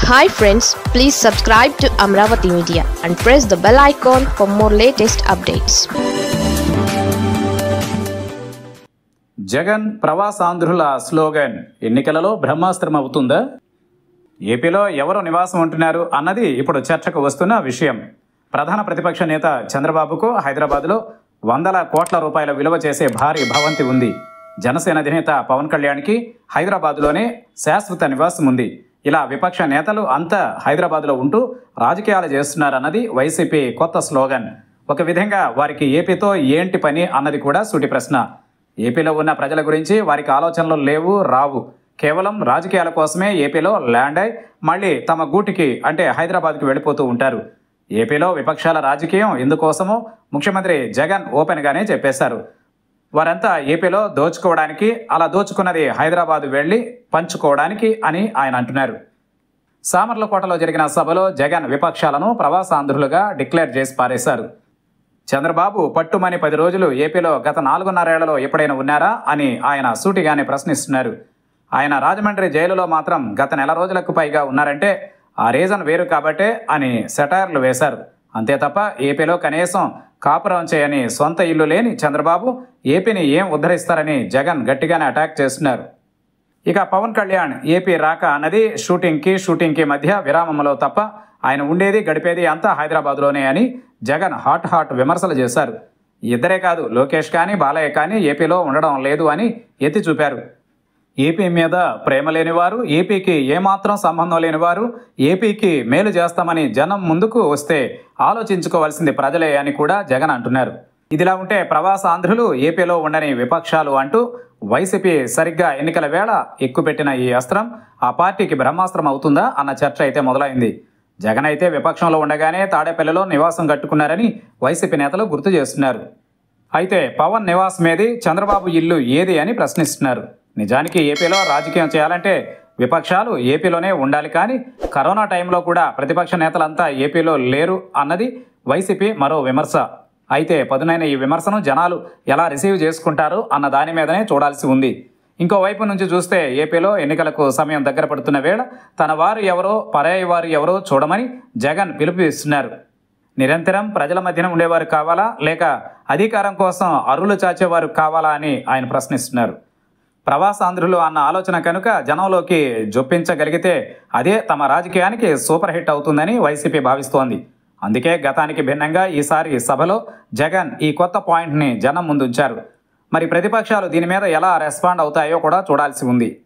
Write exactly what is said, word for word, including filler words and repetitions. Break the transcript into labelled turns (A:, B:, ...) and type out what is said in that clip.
A: Hi friends, please subscribe to Amaravathi Media and press the bell icon for more latest updates.
B: Jagan ప్రవాసాంధ్రుల slogan ఎన్నికలలో బ్రహ్మాస్త్రం అవుతుందా? ఏపీలో ఎవరు నివాసం ఉంటున్నారు అన్నది ఇప్పుడు చర్చకు వస్తున్న విషయం. ప్రధాన ప్రతిపక్ష నేత చంద్రబాబుకు హైదరాబాద్లో వందల కోట్ల రూపాయల విలువ చేసే భారీ భవంతి ఉంది. జనసేన అధినేత పవన్ కళ్యాణ్కి హైదరాబాద్లోనే శాశ్వత నివాసం ఉంది. ఇలా విపక్ష నేతలు అంతా హైదరాబాద్లో ఉంటూ రాజకీయాలు చేస్తున్నారన్నది వైసీపీ కొత్త స్లోగన్. ఒక విధంగా వారికి ఏపీతో ఏంటి పని అన్నది కూడా సూటి ప్రశ్న. ఏపీలో ఉన్న ప్రజల గురించి వారికి ఆలోచనలు లేవు, రావు. కేవలం రాజకీయాల కోసమే ఏపీలో ల్యాండ్ అయి మళ్ళీ తమ గూటికి అంటే హైదరాబాద్కి వెళ్ళిపోతూ ఉంటారు. ఏపీలో విపక్షాల రాజకీయం ఎందుకోసమో ముఖ్యమంత్రి జగన్ ఓపెన్గానే చెప్పేశారు. వారంతా ఏపీలో దోచుకోవడానికి, అలా దోచుకున్నది హైదరాబాద్ వెళ్ళి పంచుకోవడానికి అని ఆయన అంటున్నారు. సామర్లకోటలో జరిగిన సభలో జగన్ విపక్షాలను ప్రవాసాంధ్రులుగా డిక్లేర్ చేసి పారేశారు. చంద్రబాబు పట్టుమని పది రోజులు ఏపీలో గత నాలుగున్నరేళ్లలో ఎప్పుడైనా ఉన్నారా అని ఆయన సూటిగానే ప్రశ్నిస్తున్నారు. ఆయన రాజమండ్రి జైలులో మాత్రం గత నెల రోజులకు పైగా ఉన్నారంటే ఆ రీజన్ వేరు కాబట్టే అని సెటైర్లు వేశారు. అంతే తప్ప ఏపీలో కనీసం కాపురం చేయని సొంత ఇల్లు లేని చంద్రబాబు ఏపీని ఏం ఉద్ధరిస్తారని జగన్ గట్టిగానే అటాక్ చేస్తున్నారు. ఇక పవన్ కళ్యాణ్ ఏపీ రాక అన్నది షూటింగ్కి షూటింగ్కి మధ్య విరామంలో తప్ప ఆయన ఉండేది గడిపేది అంతా హైదరాబాద్లోనే అని జగన్ హాట్ హాట్ విమర్శలు చేశారు. ఇద్దరే కాదు, లోకేష్ కానీ బాలయ్య కానీ ఏపీలో ఉండడం లేదు అని ఎత్తి చూపారు. ఏపీ మీద ప్రేమ లేనివారు, ఏపీకి ఏమాత్రం సంబంధం లేనివారు ఏపీకి మేలు చేస్తామని జనం ముందుకు వస్తే ఆలోచించుకోవాల్సింది ప్రజలే అని కూడా జగన్ అంటున్నారు. ఇదిలా ఉంటే ప్రవాసాంధ్రులు ఏపీలో ఉండని విపక్షాలు అంటూ వైసీపీ సరిగ్గా ఎన్నికల వేళ ఎక్కుపెట్టిన ఈ అస్త్రం ఆ పార్టీకి బ్రహ్మాస్త్రం అవుతుందా అన్న చర్చ అయితే మొదలైంది. జగన్ అయితే విపక్షంలో ఉండగానే తాడేపల్లిలో నివాసం కట్టుకున్నారని వైసీపీ నేతలు గుర్తు చేస్తున్నారు. అయితే పవన్ నివాసం ఏది, చంద్రబాబు ఇల్లు ఏది అని ప్రశ్నిస్తున్నారు. నిజానికి ఏపీలో రాజకీయం చేయాలంటే విపక్షాలు ఏపీలోనే ఉండాలి, కానీ కరోనా టైంలో కూడా ప్రతిపక్ష నేతలంతా ఏపీలో లేరు అన్నది వైసీపీ మరో విమర్శ. అయితే పదునైన ఈ విమర్శను జనాలు ఎలా రిసీవ్ చేసుకుంటారు అన్న దాని మీదనే చూడాల్సి ఉంది. ఇంకోవైపు నుంచి చూస్తే ఏపీలో ఎన్నికలకు సమయం దగ్గర పడుతున్న వేళ తన వారు ఎవరో పరాయి వారు ఎవరో చూడమని జగన్ పిలుపునిస్తున్నారు. నిరంతరం ప్రజల మధ్యన ఉండేవారు కావాలా, లేక అధికారం కోసం అరులు చాచేవారు కావాలా అని ఆయన ప్రశ్నిస్తున్నారు. ప్రవాసాంధ్రులు అన్న ఆలోచన కనుక జనంలోకి జొప్పించగలిగితే అదే తమ రాజకీయానికి సూపర్ హిట్ అవుతుందని వైసీపీ భావిస్తోంది. అందుకే గతానికి భిన్నంగా ఈసారి సభలో జగన్ ఈ కొత్త పాయింట్ని జనం ముందుంచారు. మరి ప్రతిపక్షాలు దీని మీద ఎలా రెస్పాండ్ అవుతాయో కూడా చూడాల్సి ఉంది.